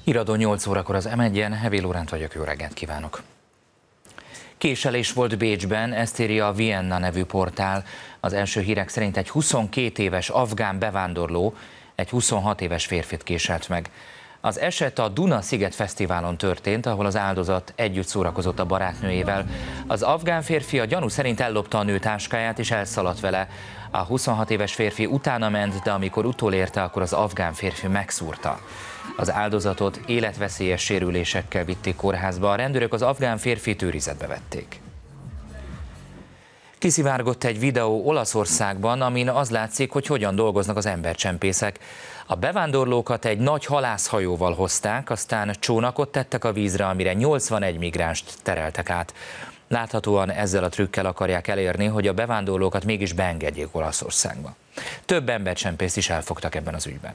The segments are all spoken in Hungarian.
Híradó 8 órakor az M1-en, Hevi Lóránt vagyok, jó reggelt kívánok! Késelés volt Bécsben, ezt írja a Vienna nevű portál. Az első hírek szerint egy 22 éves afgán bevándorló egy 26 éves férfit késelt meg. Az eset a Duna-sziget fesztiválon történt, ahol az áldozat együtt szórakozott a barátnőjével. Az afgán férfi a gyanú szerint ellopta a nő táskáját és elszaladt vele. A 26 éves férfi utána ment, de amikor utolérte, akkor az afgán férfi megszúrta. Az áldozatot életveszélyes sérülésekkel vitték kórházba, a rendőrök az afgán férfit őrizetbe vették. Kiszivárgott egy videó Olaszországban, amin az látszik, hogy hogyan dolgoznak az embercsempészek. A bevándorlókat egy nagy halászhajóval hozták, aztán csónakot tettek a vízre, amire 81 migránst tereltek át. Láthatóan ezzel a trükkel akarják elérni, hogy a bevándorlókat mégis beengedjék Olaszországba. Több embercsempészt is elfogtak ebben az ügyben.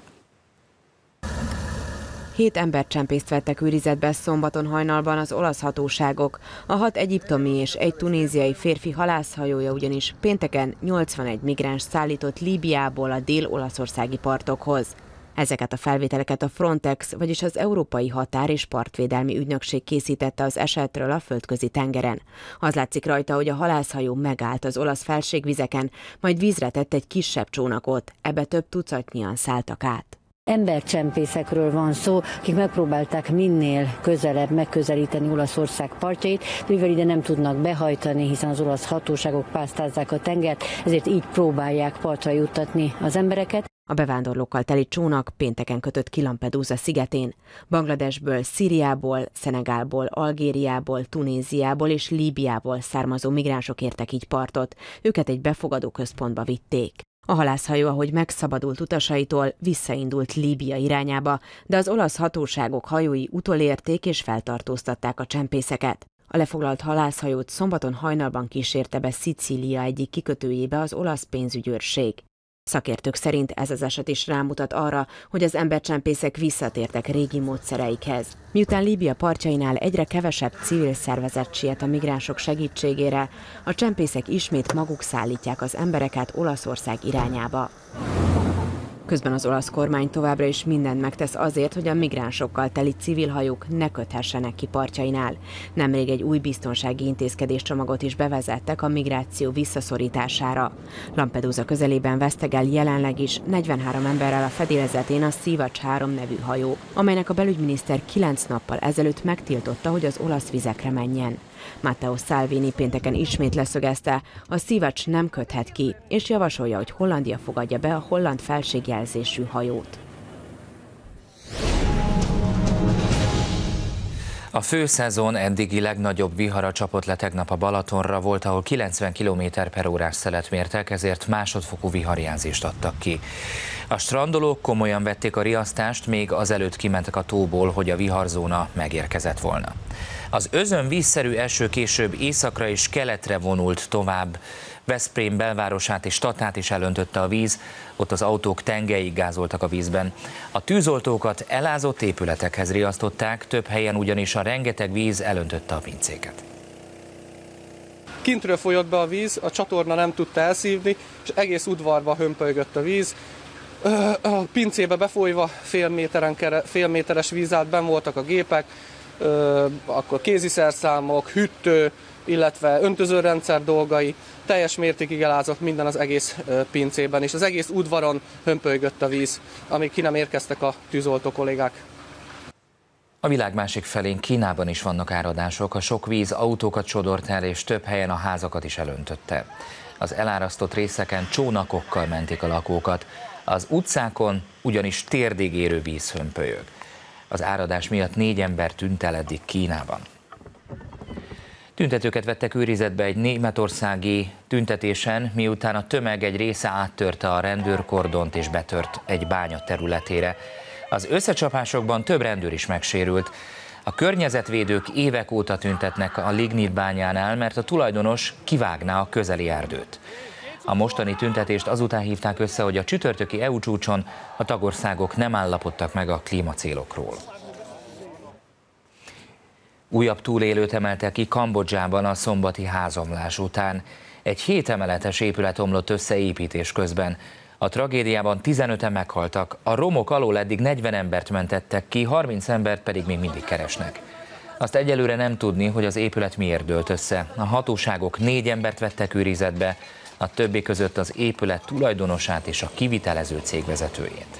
7 embercsempészt vettek őrizetbe szombaton hajnalban az olasz hatóságok. A 6 egyiptomi és egy tunéziai férfi halászhajója ugyanis pénteken 81 migráns szállított Líbiából a dél-olaszországi partokhoz. Ezeket a felvételeket a Frontex, vagyis az Európai Határ- és Partvédelmi Ügynökség készítette az esetről a földközi tengeren. Az látszik rajta, hogy a halászhajó megállt az olasz felségvizeken, majd vízre tett egy kisebb csónakot, ebbe több tucatnyian szálltak át. Embercsempészekről van szó, akik megpróbálták minél közelebb megközelíteni Olaszország partjait, mivel ide nem tudnak behajtani, hiszen az olasz hatóságok pásztázzák a tengert, ezért így próbálják partra juttatni az embereket. A bevándorlókkal teli csónak pénteken kötött ki Lampedusa szigetén. Bangladesből, Szíriából, Szenegálból, Algériából, Tunéziából és Líbiából származó migránsok értek így partot. Őket egy befogadó központba vitték. A halászhajó, ahogy megszabadult utasaitól, visszaindult Líbia irányába, de az olasz hatóságok hajói utolérték és feltartóztatták a csempészeket. A lefoglalt halászhajót szombaton hajnalban kísérte be Szicília egyik kikötőjébe az olasz pénzügyőrség. Szakértők szerint ez az eset is rámutat arra, hogy az embercsempészek visszatértek régi módszereikhez. Miután Líbia partjainál egyre kevesebb civil szervezet siet a migránsok segítségére, a csempészek ismét maguk szállítják az embereket Olaszország irányába. Közben az olasz kormány továbbra is mindent megtesz azért, hogy a migránsokkal teli civil hajók ne köthessenek ki partjainál. Nemrég egy új biztonsági intézkedéscsomagot is bevezettek a migráció visszaszorítására. Lampedusa közelében vesztegel jelenleg is 43 emberrel a fedélzetén a Sea-Watch 3 nevű hajó, amelynek a belügyminiszter 9 nappal ezelőtt megtiltotta, hogy az olasz vizekre menjen. Matteo Salvini pénteken ismét leszögezte, a Sea-Watch nem köthet ki, és javasolja, hogy Hollandia fogadja be a holland felségjelzésű hajót. A főszezon eddigi legnagyobb vihara csapott le tegnap a Balatonra, volt, ahol 90 km/h szelet mértek, ezért másodfokú viharjelzést adtak ki. A strandolók komolyan vették a riasztást, még azelőtt kimentek a tóból, hogy a viharzóna megérkezett volna. Az özönvízszerű eső később északra és keletre vonult tovább. Veszprém belvárosát és Tatát is elöntötte a víz, ott az autók tengeig gázoltak a vízben. A tűzoltókat elázott épületekhez riasztották, több helyen ugyanis a rengeteg víz elöntötte a pincéket. Kintről folyott be a víz, a csatorna nem tudta elszívni, és egész udvarba hömpölygött a víz. A pincébe befolyva fél méteres víz állt, benn voltak a gépek, akkor kéziszerszámok, hűtő, illetve öntözőrendszer dolgai, teljes mértékig elázott minden az egész pincében, és az egész udvaron hömpölygött a víz, amíg ki nem érkeztek a tűzoltó kollégák. A világ másik felén, Kínában is vannak áradások, a sok víz autókat sodort el, és több helyen a házakat is elöntötte. Az elárasztott részeken csónakokkal mentik a lakókat, az utcákon ugyanis térdig érő víz hömpölyög. Az áradás miatt 4 ember tűnt el eddig Kínában. Tüntetőket vettek őrizetbe egy németországi tüntetésen, miután a tömeg egy része áttörte a rendőrkordont és betört egy bánya területére. Az összecsapásokban több rendőr is megsérült. A környezetvédők évek óta tüntetnek a lignit bányánál, mert a tulajdonos kivágná a közeli erdőt. A mostani tüntetést azután hívták össze, hogy a csütörtöki EU csúcson a tagországok nem állapodtak meg a klímacélokról. Újabb túlélőt emeltek ki Kambodzsában a szombati házomlás után. Egy 7 emeletes épület omlott össze építés közben. A tragédiában 15-en meghaltak, a romok alól eddig 40 embert mentettek ki, 30 embert pedig még mindig keresnek. Azt egyelőre nem tudni, hogy az épület miért dőlt össze. A hatóságok 4 embert vettek őrizetbe, a többi között az épület tulajdonosát és a kivitelező cég vezetőjét.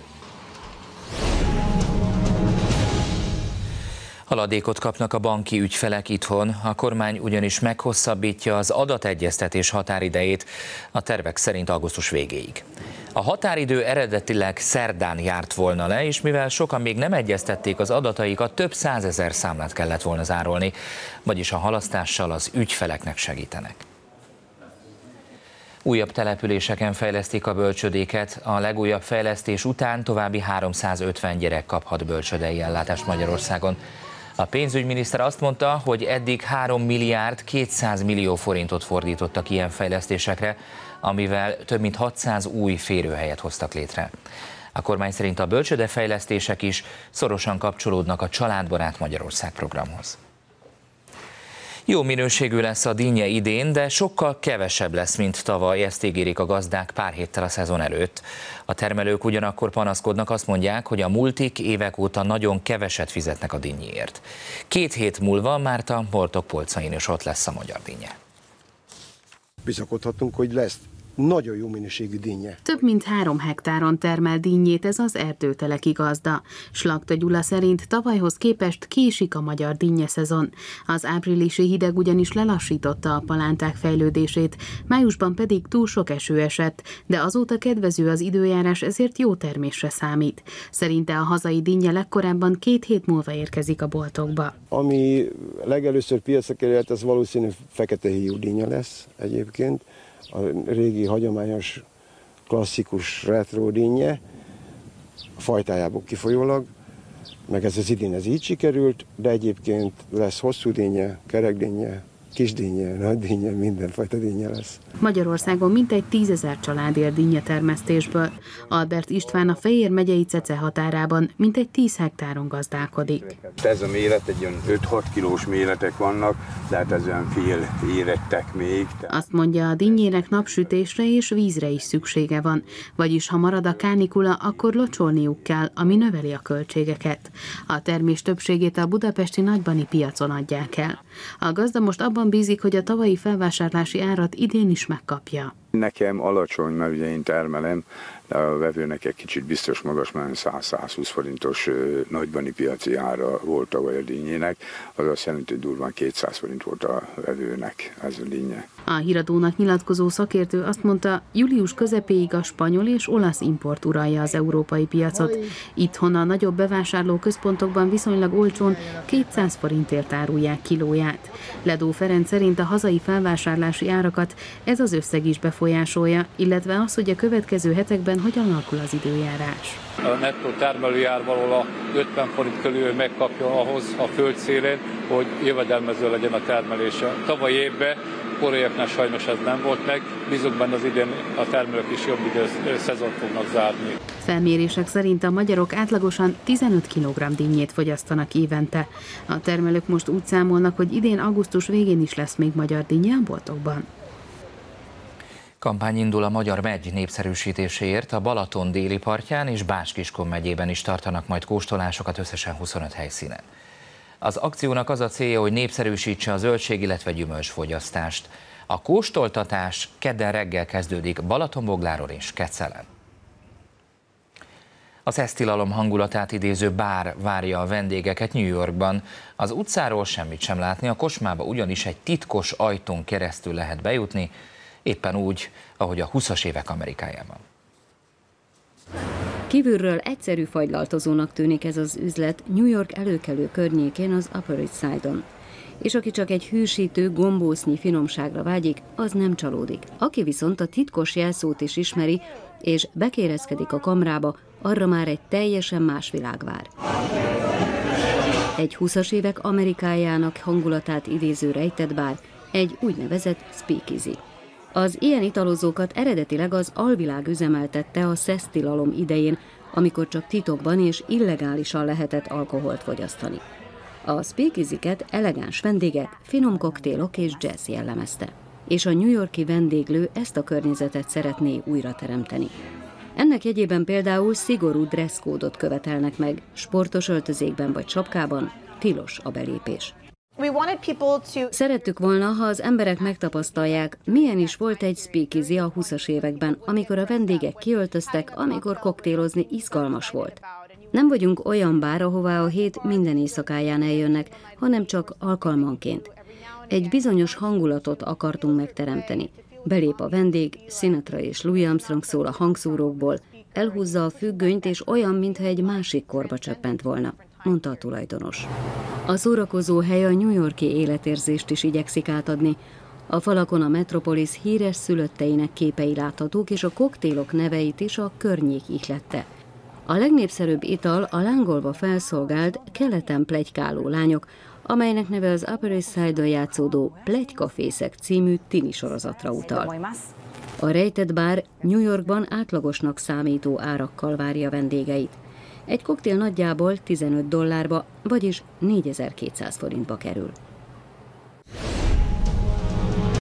Haladékot kapnak a banki ügyfelek itthon, a kormány ugyanis meghosszabbítja az adategyeztetés határidejét, a tervek szerint augusztus végéig. A határidő eredetileg szerdán járt volna le, és mivel sokan még nem egyeztették az adataikat, több 100 000 számlát kellett volna zárolni, vagyis a halasztással az ügyfeleknek segítenek. Újabb településeken fejlesztik a bölcsödéket, a legújabb fejlesztés után további 350 gyerek kaphat bölcsödei ellátást Magyarországon. A pénzügyminiszter azt mondta, hogy eddig 3 milliárd 200 millió forintot fordítottak ilyen fejlesztésekre, amivel több mint 600 új férőhelyet hoztak létre. A kormány szerint a bölcsődefejlesztések is szorosan kapcsolódnak a Családbarát Magyarország programhoz. Jó minőségű lesz a dinnye idén, de sokkal kevesebb lesz, mint tavaly, ezt ígérik a gazdák pár héttel a szezon előtt. A termelők ugyanakkor panaszkodnak, azt mondják, hogy a multik évek óta nagyon keveset fizetnek a dinnyéért. 2 hét múlva már a boltok polcain is ott lesz a magyar dinnye. Bizakodhatunk, hogy lesz nagyon jó minőségű dinnye. Több mint 3 hektáron termel dinnyét ez az erdőteleki gazda. Slagta Gyula szerint tavalyhoz képest késik a magyar dinnye szezon. Az áprilisi hideg ugyanis lelassította a palánták fejlődését, májusban pedig túl sok eső esett, de azóta kedvező az időjárás, ezért jó termésre számít. Szerinte a hazai dinnye legkorábban 2 hét múlva érkezik a boltokba. Ami legelőször piacra került, az valószínű fekete héjú dinnye lesz egyébként. A régi, hagyományos, klasszikus retro dinnye, fajtájából kifolyólag, meg ez az idén ez így sikerült, de egyébként lesz hosszú dinnye, kerek dinnye, kis dinnye, nagy dinnye, mindenfajta dinnye lesz. Magyarországon mintegy 10 000 család él dinnyetermesztésből. Albert István a Fejér megyei Cece határában mintegy 10 hektáron gazdálkodik. Ez a méret, egy olyan 5-6 kilós méretek vannak, de hát ez olyan fél érettek még. Azt mondja, a dinnyének napsütésre és vízre is szüksége van, vagyis ha marad a kánikula, akkor locsolniuk kell, ami növeli a költségeket. A termés többségét a budapesti nagybani piacon adják el. A gazda most abban bízik, hogy a tavalyi felvásárlási árat idén is megkapja. Nekem alacsony, mert ugye én termelem, de a vevőnek egy kicsit biztos magas, mert 100-120 forintos nagybani piaci ára volt tavaly a dinnyének, az azt jelenti, hogy durván 200 forint volt a vevőnek ez a dinnye. A Híradónak nyilatkozó szakértő azt mondta, július közepéig a spanyol és olasz import uralja az európai piacot. Itthon a nagyobb bevásárló központokban viszonylag olcsón 200 forintért árulják kilóját. Ledó Ferenc szerint a hazai felvásárlási árakat ez az összeg is befolyásolja, illetve az, hogy a következő hetekben hogyan alakul az időjárás. A nettó termelői ár valahol a 50 forint körül megkapja ahhoz a földszélén, hogy jövedelmező legyen a termelése. Tavaly évben korábbiaknál sajnos ez nem volt meg, bízunk benne az idén a termelők is jobb szezont fognak zárni. Felmérések szerint a magyarok átlagosan 15 kg dinnyét fogyasztanak évente. A termelők most úgy számolnak, hogy idén augusztus végén is lesz még magyar dinnye a boltokban. Kampány indul a Magyar Megy népszerűsítéséért, a Balaton déli partján és Bács-Kiskun megyében is tartanak majd kóstolásokat összesen 25 helyszínen. Az akciónak az a célja, hogy népszerűsítse a zöldség, illetve gyümölcsfogyasztást. A kóstoltatás kedden reggel kezdődik Balatonbogláron és Kecelen. A szesztilalom hangulatát idéző bár várja a vendégeket New Yorkban. Az utcáról semmit sem látni, a kocsmába ugyanis egy titkos ajtón keresztül lehet bejutni, éppen úgy, ahogy a 20-as évek Amerikájában. Kívülről egyszerű fagylaltozónak tűnik ez az üzlet New York előkelő környékén az Upper East Side-on. És aki csak egy hűsítő, gombócnyi finomságra vágyik, az nem csalódik. Aki viszont a titkos jelszót is ismeri, és bekérezkedik a kamrába, arra már egy teljesen más világ vár. Egy 20-as évek Amerikájának hangulatát idéző rejtett bár, egy úgynevezett speakeasy. Az ilyen italozókat eredetileg az alvilág üzemeltette a szesztilalom idején, amikor csak titokban és illegálisan lehetett alkoholt fogyasztani. A speakeasy-ket elegáns vendégek, finom koktélok és jazz jellemezte. És a New York-i vendéglő ezt a környezetet szeretné újra teremteni. Ennek jegyében például szigorú dresszkódot követelnek meg, sportos öltözékben vagy sapkában tilos a belépés. Szerettük volna, ha az emberek megtapasztalják, milyen is volt egy speakeasy a 20-as években, amikor a vendégek kiöltöztek, amikor koktélozni izgalmas volt. Nem vagyunk olyan bár, ahová a hét minden éjszakáján eljönnek, hanem csak alkalmanként. Egy bizonyos hangulatot akartunk megteremteni. Belép a vendég, Sinatra és Louis Armstrong szól a hangszórókból, elhúzza a függönyt, és olyan, mintha egy másik korba csöppent volna, mondta a tulajdonos. A szórakozó hely a New York-i életérzést is igyekszik átadni. A falakon a Metropolis híres szülötteinek képei láthatók, és a koktélok neveit is a környék ihlette. A legnépszerűbb ital a lángolva felszolgált, keleten pletykáló lányok, amelynek neve az Upper East Side-on játszódó Pletykafészek című tini sorozatra utal. A rejtett bár New Yorkban átlagosnak számító árakkal várja vendégeit. Egy koktél nagyjából $15, vagyis 4200 forintba kerül.